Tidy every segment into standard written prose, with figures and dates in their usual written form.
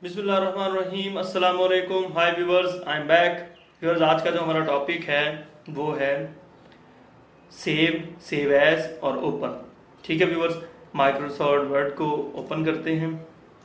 बिस्मिल्लाहिर्रहमानिर्रहीम, अस्सलाम वालेकुम, hi viewers, I am back. Viewers, आज का जो हमारा टॉपिक है वो है सेव एज और ओपन। ठीक है व्यूवर्स, माइक्रोसॉफ्ट वर्ड को ओपन करते हैं।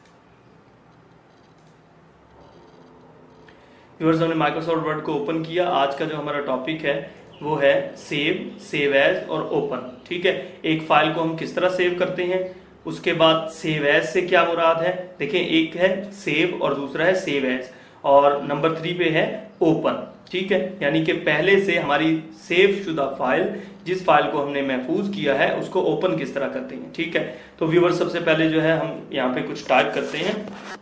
व्यूवर्स, हमने माइक्रोसॉफ्ट वर्ड को ओपन किया। आज का जो हमारा टॉपिक है वो है सेव एज और ओपन। ठीक है, एक फाइल को हम किस तरह सेव करते हैं, उसके बाद सेव एज से क्या मुराद है। देखिए, एक है सेव और दूसरा है सेव एज, और नंबर 3 पे है ओपन। ठीक है, यानी कि पहले से हमारी सेव शुदा फाइल, जिस फाइल को हमने महफूज किया है, उसको ओपन किस तरह करते हैं। ठीक है, तो व्यूअर सबसे पहले जो है हम यहाँ पे कुछ टाइप करते हैं।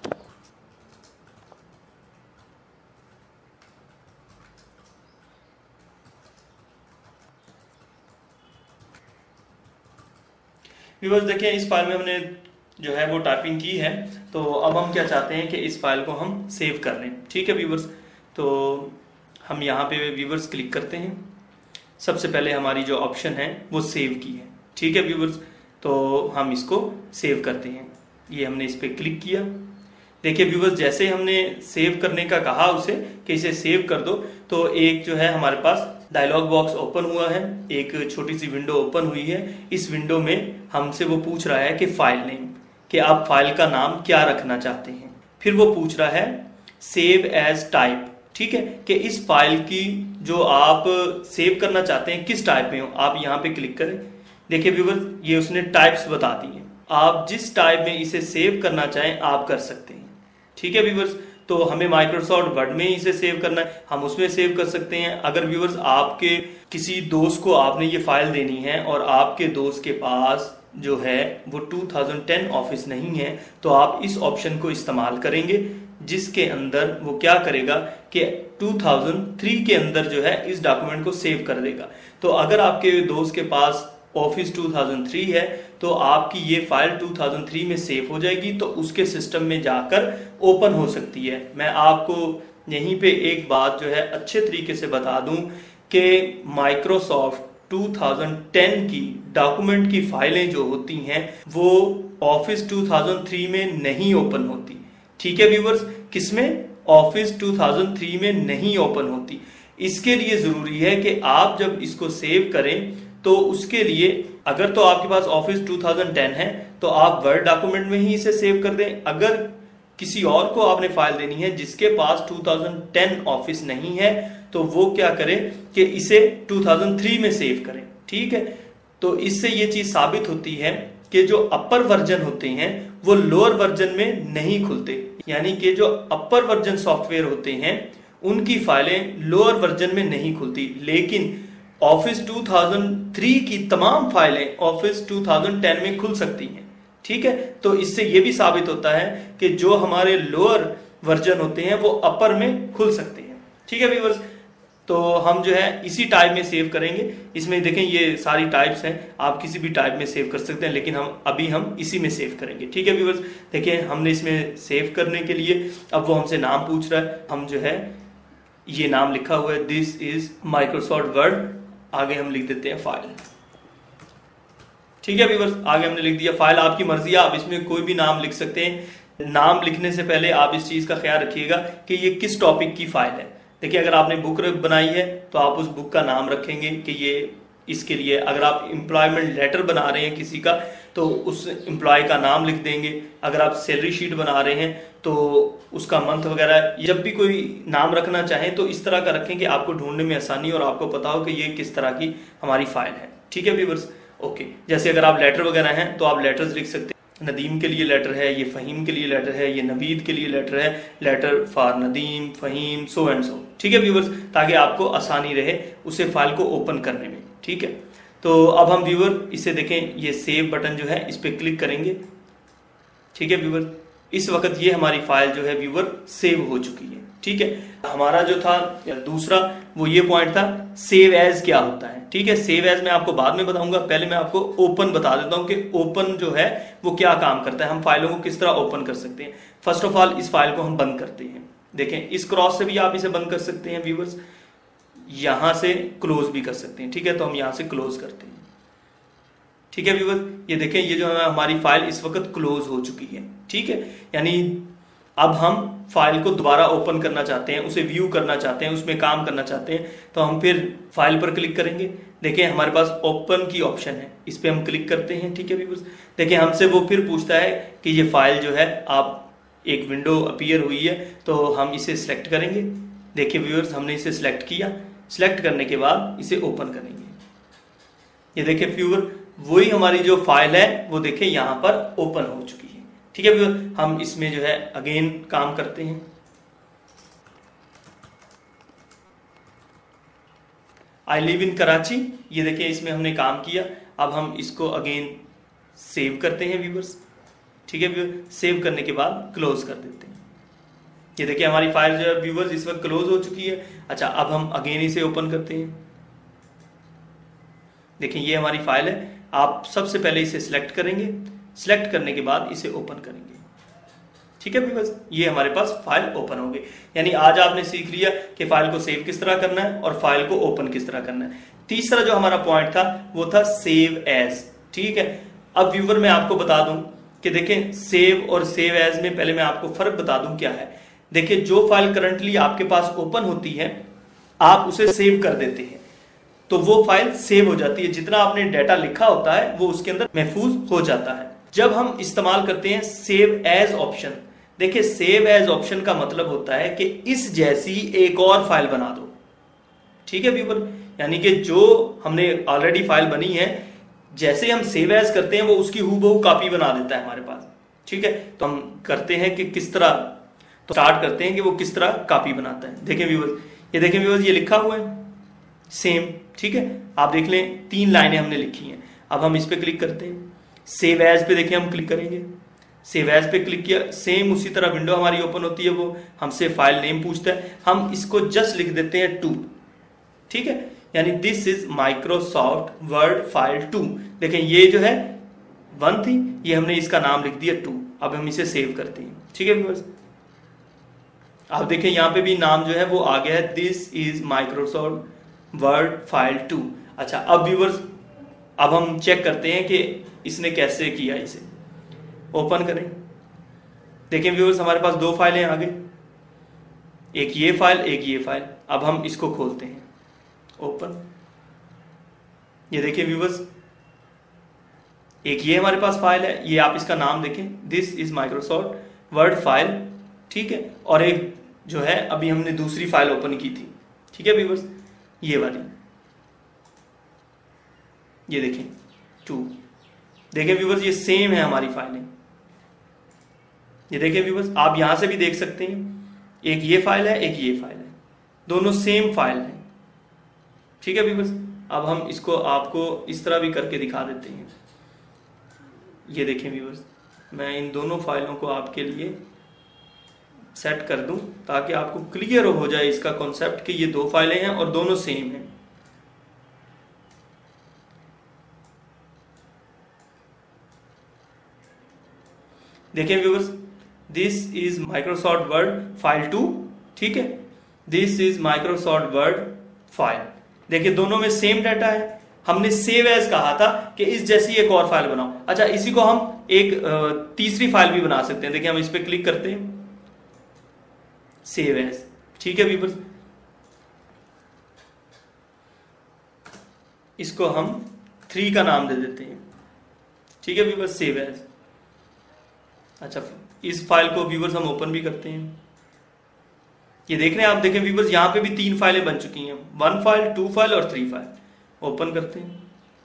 व्यूअर्स देखिए, इस फाइल में हमने जो है वो टाइपिंग की है। तो अब हम क्या चाहते हैं कि इस फाइल को हम सेव कर लें। ठीक है व्यूअर्स, तो हम यहाँ पे व्यूअर्स क्लिक करते हैं। सबसे पहले हमारी जो ऑप्शन है वो सेव की है। ठीक है व्यूअर्स, तो हम इसको सेव करते हैं। ये हमने इस पर क्लिक किया। देखिए व्यूअर्स, जैसे हमने सेव करने का कहा उसे कि इसे सेव कर दो, तो एक जो है हमारे पास डायलॉग बॉक्स ओपन हुआ है, एक छोटी सी विंडो ओपन हुई है। इस विंडो में हमसे वो पूछ रहा है कि फाइल नेम, कि आप फाइल का नाम क्या रखना चाहते हैं। फिर वो पूछ रहा है सेव एज टाइप। ठीक है, कि इस फाइल की जो आप सेव करना चाहते हैं किस टाइप में हो, आप यहाँ पे क्लिक करें। देखिए व्यूअर्स, ये उसने टाइप्स बता दी हैं। आप जिस टाइप में इसे सेव करना चाहें आप कर सकते हैं। ठीक है व्यूअर्स, तो हमें माइक्रोसॉफ्ट वर्ड में ही इसे सेव करना है, हम उसमें सेव कर सकते हैं। अगर व्यूअर्स आपके किसी दोस्त को आपने ये फाइल देनी है और आपके दोस्त के पास जो है वो 2010 ऑफिस नहीं है, तो आप इस ऑप्शन को इस्तेमाल करेंगे, जिसके अंदर वो क्या करेगा कि 2003 के अंदर जो है इस डॉक्यूमेंट को सेव कर देगा। तो अगर आपके दोस्त के पास ऑफिस 2003 है तो आपकी ये फाइल 2003 में सेव हो जाएगी, तो उसके सिस्टम में जाकर ओपन हो सकती है। मैं आपको यहीं पे एक बात जो है अच्छे तरीके से बता दूं कि माइक्रोसॉफ्ट 2010 की डॉक्यूमेंट की फाइलें जो होती हैं वो ऑफिस 2003 में नहीं ओपन होती। ठीक है व्यूवर्स, किसमें, ऑफिस 2003 में नहीं ओपन होती। इसके लिए जरूरी है कि आप जब इसको सेव करें तो उसके लिए अगर तो आपके पास ऑफिस 2010 है तो आप वर्ड डॉक्यूमेंट में ही इसे सेव कर दें। अगर किसी और को आपने फाइल देनी है जिसके पास 2010 ऑफिस नहीं है तो वो क्या करें कि इसे 2003 में सेव करें। ठीक है, तो इससे ये चीज साबित होती है कि जो अपर वर्जन होते हैं वो लोअर वर्जन में नहीं खुलते, यानी कि जो अपर वर्जन सॉफ्टवेयर होते हैं उनकी फाइलें लोअर वर्जन में नहीं खुलती, लेकिन ऑफिस 2003 की तमाम फाइलें ऑफिस 2010 में खुल सकती हैं। ठीक है, तो इससे यह भी साबित होता है कि जो हमारे लोअर वर्जन होते हैं वो अपर में खुल सकते हैं। ठीक है व्यूअर्स, तो हम जो है इसी टाइप में सेव करेंगे। इसमें देखें ये सारी टाइप्स हैं, आप किसी भी टाइप में सेव कर सकते हैं, लेकिन हम इसी में सेव करेंगे। ठीक है व्यूअर्स, देखिए हमने इसमें सेव करने के लिए अब वो हमसे नाम पूछ रहा है। हम जो है ये नाम लिखा हुआ है, दिस इज माइक्रोसॉफ्ट वर्ड, आगे हम लिख देते हैं फाइल। ठीक है व्यूअर्स, आगे हमने लिख दिया फाइल। आपकी मर्जी है, आप इसमें कोई भी नाम लिख सकते हैं। नाम लिखने से पहले आप इस चीज का ख्याल रखिएगा कि ये किस टॉपिक की फाइल है। देखिए, अगर आपने बुक बनाई है तो आप उस बुक का नाम रखेंगे कि ये इसके लिए। अगर आप एम्प्लॉयमेंट लेटर बना रहे हैं किसी का तो उस एम्प्लॉय का नाम लिख देंगे। अगर आप सैलरी शीट बना रहे हैं तो उसका मंथ वगैरह, जब भी कोई नाम रखना चाहें तो इस तरह का रखें कि आपको ढूंढने में आसानी और आपको पता हो कि ये किस तरह की हमारी फाइल है। ठीक है व्यूअर्स, ओके। जैसे अगर आप लेटर वगैरह हैं तो आप लेटर्स लिख सकते हैं। नदीम के लिए लेटर है, ये फ़हीम के लिए लेटर है, ये नवीद के लिए लेटर है, letter for Nadeem, Faheem, so and so. ठीक है व्यूअर्स, ताकि आपको आसानी रहे उसे फाइल को ओपन करने में। ठीक है, तो अब हम व्यूअर इसे देखें, ये सेव बटन जो है इस पर क्लिक करेंगे। ठीक है व्यूअर, इस वक्त ये हमारी फाइल जो है व्यूअर सेव हो चुकी है। ठीक है, हमारा जो था दूसरा वो ये पॉइंट था सेव एज क्या होता है। ठीक है, सेव एज मैं आपको बाद में बताऊंगा, पहले मैं आपको ओपन बता देता हूं कि ओपन जो है वो क्या काम करता है, हम फाइलों को किस तरह ओपन कर सकते हैं। फर्स्ट ऑफ ऑल इस फाइल को हम बंद करते हैं। देखें, इस क्रॉस से भी आप इसे बंद कर सकते हैं व्यूअर्स, यहां से क्लोज भी कर सकते हैं। ठीक है, तो हम यहां से क्लोज करते हैं। ठीक है व्यूअर्स, ये देखें, ये जो है हमारी फाइल इस वक्त क्लोज हो चुकी है। ठीक है, यानी अब हम फाइल को दोबारा ओपन करना चाहते हैं, उसे व्यू करना चाहते हैं, उसमें काम करना चाहते हैं, तो हम फिर फाइल पर क्लिक करेंगे। देखिए हमारे पास ओपन की ऑप्शन है, इस पर हम क्लिक करते हैं। ठीक है व्यूअर्स, देखिए हमसे वो फिर पूछता है कि ये फाइल जो है आप एक विंडो अपीयर हुई है, तो हम इसे सिलेक्ट करेंगे। देखिए व्यूअर्स, हमने इसे सिलेक्ट किया, सिलेक्ट करने के बाद इसे ओपन करेंगे। ये देखिए व्यूअर, वही हमारी जो फाइल है वो देखिए यहाँ पर ओपन हो चुकी है। ठीक है व्यूअर, हम इसमें जो है अगेन काम करते हैं। आई लिव इन कराची, ये देखिए इसमें हमने काम किया। अब हम इसको अगेन सेव करते हैं व्यूअर्स। ठीक है व्यूअर, सेव करने के बाद क्लोज कर देते हैं। ये देखिए हमारी फाइल जो है व्यूअर्स इस वक्त क्लोज हो चुकी है। अच्छा, अब हम अगेन इसे ओपन करते हैं। देखिए ये हमारी फाइल है। आप सबसे पहले इसे सिलेक्ट करेंगे, सिलेक्ट करने के बाद इसे ओपन करेंगे। ठीक है व्यूअर्स, ये हमारे पास फाइल ओपन हो गई। यानी आज आपने सीख लिया कि फाइल को सेव किस तरह करना है और फाइल को ओपन किस तरह करना है। तीसरा जो हमारा पॉइंट था वो था सेव एज। ठीक है, अब व्यूअर मैं आपको बता दूं कि देखें सेव और सेव एज में पहले मैं आपको फर्क बता दूं क्या है। देखिए जो फाइल करंटली आपके पास ओपन होती है, आप उसे सेव कर देते हैं तो वो फाइल सेव हो जाती है। जितना आपने डाटा लिखा होता है वो उसके अंदर महफूज हो जाता है। जब हम इस्तेमाल करते हैं सेव एज ऑप्शन, देखिए सेव एज ऑप्शन का मतलब होता है कि इस जैसी एक और फाइल बना दो। ठीक है व्यूअर, यानी कि जो हमने ऑलरेडी फाइल बनी है, जैसे हम सेव एज करते हैं वो उसकी हूबहू कॉपी बना देता है हमारे पास। ठीक है, तो हम करते हैं कि किस तरह, तो स्टार्ट करते हैं कि वो किस तरह कॉपी बनाता है। देखें व्यूअर, ये देखें व्यूअर, ये लिखा हुआ है सेम। ठीक है, आप देख लें 3 लाइनें हमने लिखी हैं। अब हम इस पे क्लिक करते हैं, सेव एज पे देखिए हम क्लिक करेंगे। सेव एज पे क्लिक किया, सेम उसी तरह विंडो हमारी ओपन होती है। वो हमसे फाइल नेम पूछता है, हम इसको जस्ट लिख देते हैं 2। ठीक है, यानी this is Microsoft Word file 2। देखें ये जो है 1 थी, ये हमने इसका नाम लिख दिया 2। अब हम इसे सेव करते हैं। ठीक है व्यूअर्स, आप देखें यहाँ पे भी नाम जो है वो आ गया है, this is Microsoft Word file 2। अच्छा, अब व्यूअर्स अब हम चेक करते हैं कि इसने कैसे किया। इसे ओपन करें। देखें व्यूअर्स, हमारे पास 2 फाइलें आ गई, एक ये फाइल, एक ये फाइल। अब हम इसको खोलते हैं, ओपन। ये देखिए व्यूअर्स, एक ये हमारे पास फाइल है, ये आप इसका नाम देखें, this is Microsoft Word file. ठीक है, और एक जो है अभी हमने दूसरी फाइल ओपन की थी। ठीक है व्यूअर्स, ये वाली, ये देखें 2। देखें व्यूअर्स, ये सेम है हमारी फाइलें। ये देखें व्यूअर्स, आप यहां से भी देख सकते हैं, एक ये फाइल है, एक ये फाइल है, दोनों सेम फाइल है। ठीक है व्यूअर्स, अब हम इसको आपको इस तरह भी करके दिखा देते हैं। ये देखें व्यूअर्स, मैं इन दोनों फाइलों को आपके लिए सेट कर दूं ताकि आपको क्लियर हो जाए इसका कॉन्सेप्ट कि ये 2 फाइलें हैं और दोनों सेम हैं। देखें viewers, this is Microsoft Word file 2। ठीक है, this is Microsoft Word file. देखिए दोनों में सेम डाटा है। हमने सेव एज कहा था कि इस जैसी एक और फाइल बनाओ। अच्छा, इसी को हम एक तीसरी फाइल भी बना सकते हैं। देखिए हम इस पे क्लिक करते हैं, सेव एज। ठीक है व्यूअर्स, इसको हम 3 का नाम दे देते हैं। ठीक है व्यूअर्स, सेव एज। अच्छा, इस फाइल को व्यूअर्स हम ओपन भी करते हैं। ये देख रहे हैं आप, देखें व्यूअर्स, यहां पे भी 3 फाइलें बन चुकी हैं, 1 फाइल, 2 फाइल और 3 फाइल। ओपन करते हैं।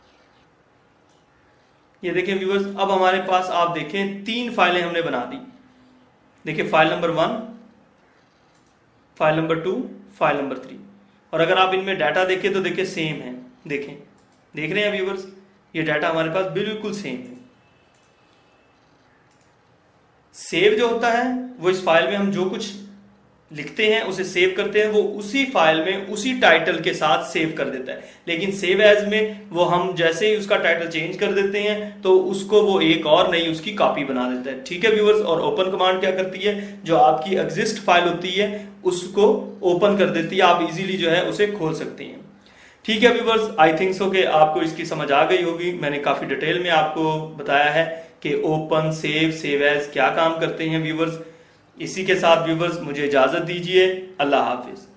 ये देखें व्यूअर्स, अब हमारे पास आप देखें 3 फाइलें हमने बना दी। देखिए file number 1, file number 2, file number 3। और अगर आप इनमें डाटा देखें तो देखिए सेम है। देखें, देख रहे हैं व्यूअर्स, ये डाटा हमारे पास बिल्कुल सेम है। सेव जो होता है वो इस फाइल में हम जो कुछ लिखते हैं उसे सेव करते हैं, वो उसी फाइल में उसी टाइटल के साथ सेव कर देता है। लेकिन सेव एज में वो हम जैसे ही उसका टाइटल चेंज कर देते हैं तो उसको वो एक और नई उसकी कॉपी बना देता है। ठीक है व्यूअर्स, और ओपन कमांड क्या करती है, जो आपकी एग्जिस्ट फाइल होती है उसको ओपन कर देती है। आप इजीली जो है उसे खोल सकते हैं। ठीक है व्यूअर्स, आई थिंक सो कि आपको इसकी समझ आ गई होगी। मैंने काफी डिटेल में आपको बताया है कि ओपन, सेव, सेव एज क्या काम करते हैं व्यूअर्स। इसी के साथ व्यूवर्स मुझे इजाजत दीजिए। अल्लाह हाफिज।